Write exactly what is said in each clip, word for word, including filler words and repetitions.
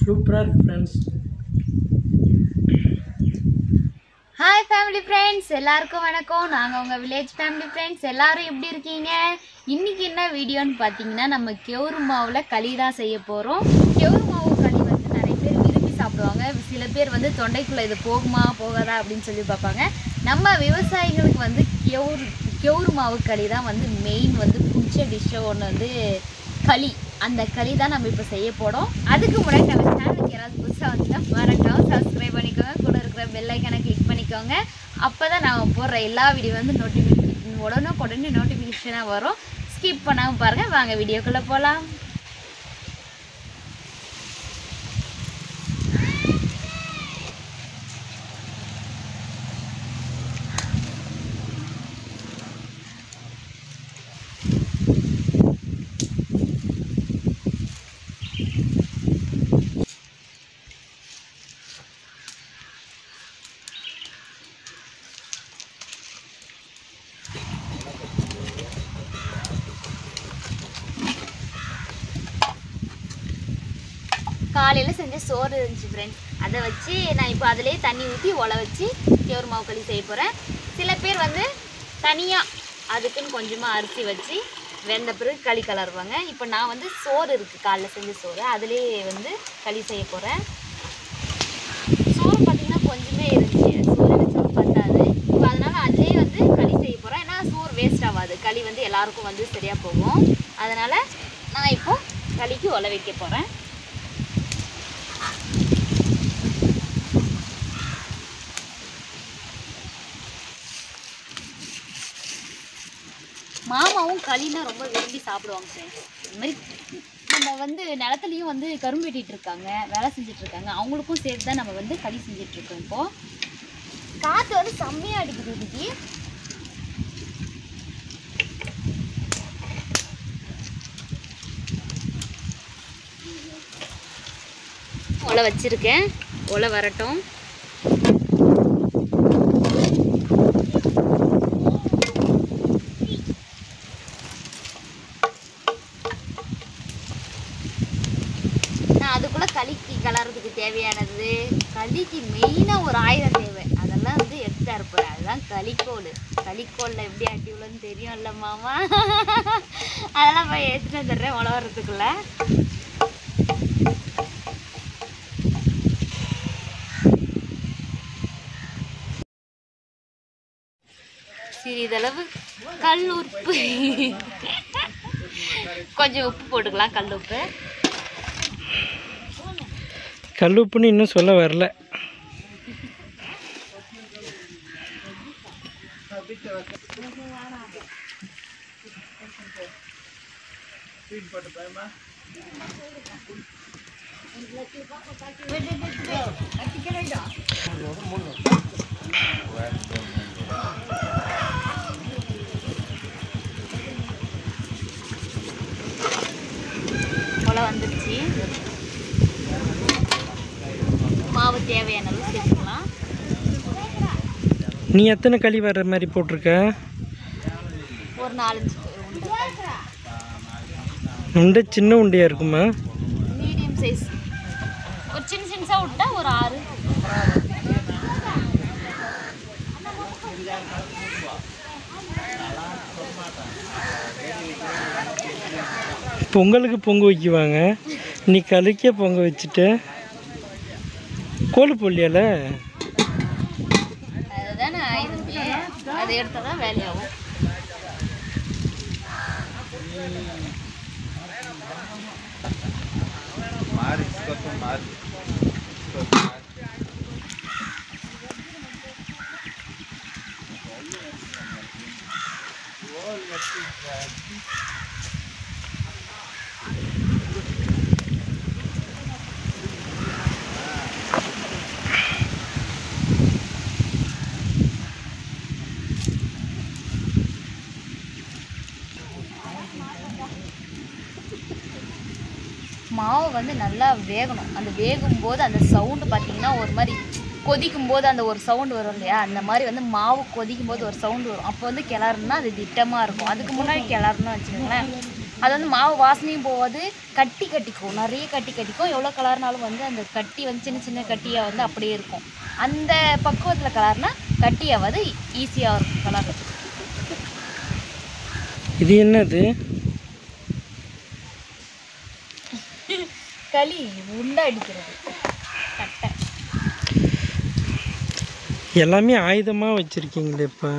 சூப்பரா இருக்கு friends. Hi family friends, எல்லாருக்கும் வணக்கம். நாங்கள் உங்கள் வில்லேஜ் ஃபேமிலி ஃப்ரெண்ட்ஸ். எல்லாரும் எப்படி இருக்கீங்க? இன்றைக்கி என்ன வீடியோன்னு பார்த்தீங்கன்னா, நம்ம கெவுரு மாவில் களி தான் செய்ய போகிறோம். கெவுரு மாவு களி வந்து நிறைய பேர் விரும்பி சாப்பிடுவாங்க. சில பேர் வந்து தொண்டைக்குள்ளே இது போகுமா போகாதா அப்படின்னு சொல்லி பார்ப்பாங்க. நம்ம விவசாயிகளுக்கு வந்து கெவுரு கெவுரு மாவு களி தான் வந்து மெயின் வந்து பிடிச்ச டிஷ்ஷை ஒன்று வந்து களி. அந்த களி தான் நம்ம இப்போ செய்ய போகிறோம். அதுக்கு முன்னாடி நம்ம சேனலுக்கு யாராவது புதுசாக வந்துட்டா மறக்காம சப்ஸ்கிரைப் பண்ணிக்கோங்க. கூட இருக்கிற பெல் ஐக்கனை கிளிக் பண்ணிக்கோங்க. அப்போ தான் நான் போடுற எல்லா வீடியோ வந்து நோட்டிஃபிகேஷன் உடனே உடனே நோட்டிஃபிகேஷனாக வரும். ஸ்கிப் பண்ணாமல் பாருங்கள். வாங்க வீடியோக்குள்ளே போகலாம். காலையில் செஞ்ச சோறு இருந்துச்சு ஃப்ரெண்ட்ஸ், அதை வச்சு நான் இப்போ அதிலே தண்ணி ஊற்றி ஒலை வச்சு கெவுரு மாவு களி செய்ய போகிறேன். சில பேர் வந்து தனியாக அதுக்குன்னு கொஞ்சமாக அரிசி வச்சு வெந்த பிறகு களி கலருவாங்க. இப்போ நான் வந்து சோறு இருக்குது, காலைல செஞ்ச சோறு, அதிலே வந்து களி செய்ய போகிறேன். சோறு பார்த்திங்கன்னா கொஞ்சமே இருந்துச்சு, சோறு வச்சு பத்தாது. இப்போ அதனால் அதிலே வந்து களி செய்ய போகிறேன். ஏன்னா சோறு வேஸ்ட் ஆகாது, களி வந்து எல்லாருக்கும் வந்து சரியாக போகும். அதனால் நான் இப்போது களிக்கு ஒலை வைக்க போகிறேன். மாமாவும் களினா ரொம்ப விரும்பி சாப்பிடுவாங்க ஃப்ரெண்ட்ஸ். இது மாதிரி நம்ம வந்து நிலத்துலையும் வந்து கரும்பு வெட்டிகிட்டு இருக்காங்க, வேலை செஞ்சிட்ருக்காங்க. அவங்களுக்கும் சேர்த்து தான் நம்ம வந்து களி செஞ்சிட்ருக்கோம். இப்போது காற்று வந்து செம்மையாக அடிக்குது. இன்னைக்கு ஒலை வச்சுருக்கேன், ஒலை வரட்டும். அதுக்குள்ளே களிக்கு கலர்றதுக்கு தேவையானது, களிக்கு மெயினாக ஒரு ஆயுதம் தேவை, அதெல்லாம் வந்து எடுத்துட்டா இருப்பேன். அதுதான் களிக்கோள். களிக்கோளில் எப்படி ஆட்டி உள்ளன்னு தெரியும்ல மாமா. அதெல்லாம் போய் எடுத்துகிட்டு வந்துடுறேன் உழவுறதுக்குள்ள. சிறிதளவு கல் உப்பு, கொஞ்சம் உப்பு போட்டுக்கலாம். கல் உப்பு கல்லுப்புன்னு இன்னும் சொல்ல வரல. போல வந்துடுச்சு. மாவு தேவையான அளவு சேர்த்துக்கலாம். நீ எத்தனை களி வர்ற மாதிரி போட்டிருக்க? ஒரு நாலஞ்சு உண்டை. சின்ன உண்டையாக இருக்குமா? Medium size. ஒரு சின்ன சின்னசாக விட்டா ஒரு ஆறு. பொங்கலுக்கு பொங்க வைக்குவாங்க, நீ களிக்க பொங்க வச்சுட்டு கோழி பொல்லியால அதுதானே ஆயுதமே, அதை எடுத்தால் தான் வேலையாகும். மாவு வந்து நல்லா வேகணும். அந்த வேகும்போது அந்த சவுண்டு பார்த்திங்கன்னா ஒரு மாதிரி கொதிக்கும் போது அந்த ஒரு சவுண்டு வரும் இல்லையா, அந்த மாதிரி வந்து மாவு கொதிக்கும் போது ஒரு சவுண்டு வரும். அப்போ வந்து கிளறுனா அது திட்டமாக இருக்கும். அதுக்கு முன்னாடி கிளறுனா வச்சுக்கோங்களேன் அது வந்து மாவு வாசனையும் போகாது, கட்டி கட்டிக்கும், நிறைய கட்டி கட்டிக்கும். எவ்வளோ கலர்னாலும் வந்து அந்த கட்டி வந்து சின்ன சின்ன கட்டியாக வந்து அப்படியே இருக்கும். அந்த பக்குவத்தில் கலர்னா கட்டியாவது ஈஸியாக இருக்கும் கலர். இது என்னது? களி உண்டை அடிக்கிறது கட்டை. எல்லாமே ஆயுதமாக வச்சுருக்கீங்களே இப்போ.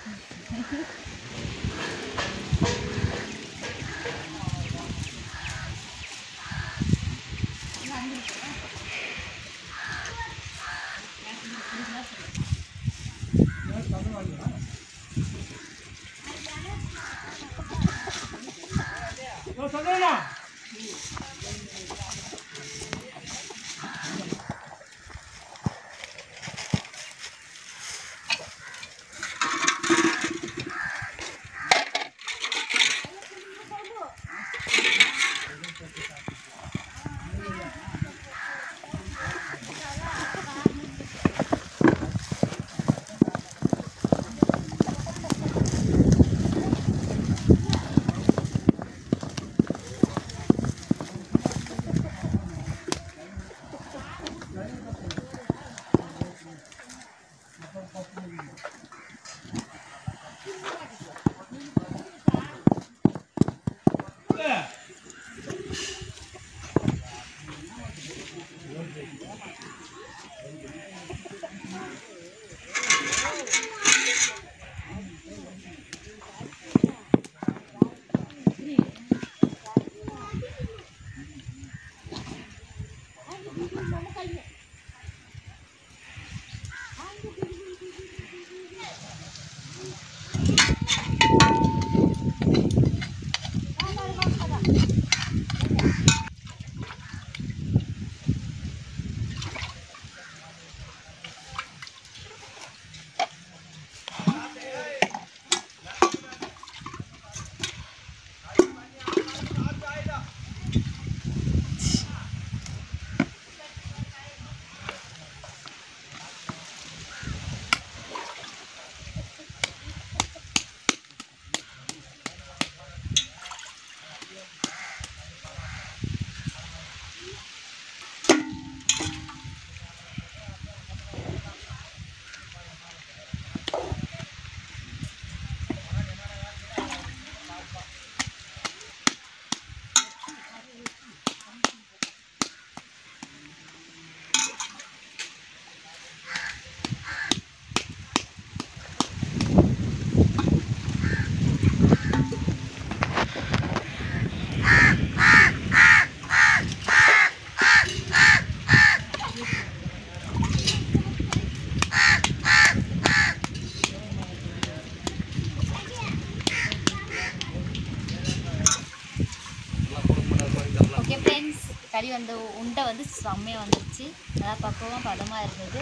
களி வந்து உண்டை வந்து செம்மையாக வந்துருச்சு. நல்லா பக்குவம் பதமாக இருந்தது.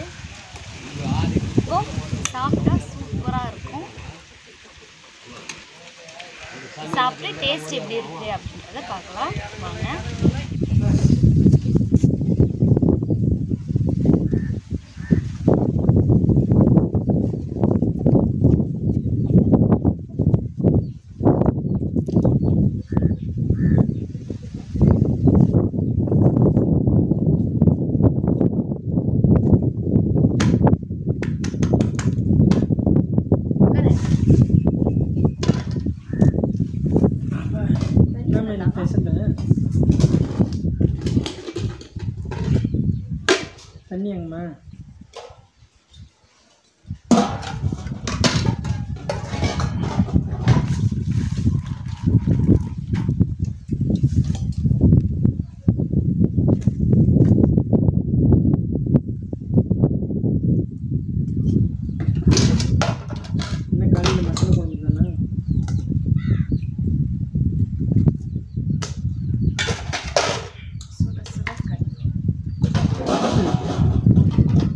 இப்போ சாப்பிட்டா சூப்பராக இருக்கும். சாப்பிட்டு டேஸ்ட் எப்படி இருக்குது அப்படின்றத பார்க்கலாம் வாங்க. தண்ணியாங்கம்மா என்ன காலையில் மசாலா குழம்பு தானே? சுட சுட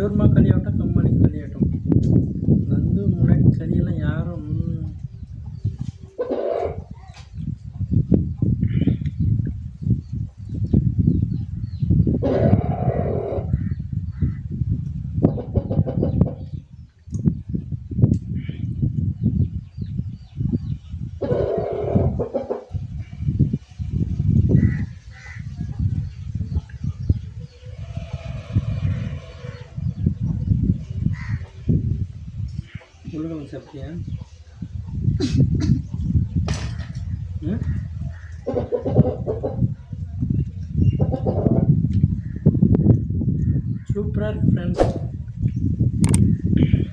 கேவருமா களியாகட்டும் கம்மாளி களியாகட்டும் வந்து முன்னாடி களியெல்லாம் யாரும் உருளைக்கிழங்கு சாப்பிட்டியா? ம் சூப்பராக இருக்கு ஃப்ரெண்ட்ஸ்.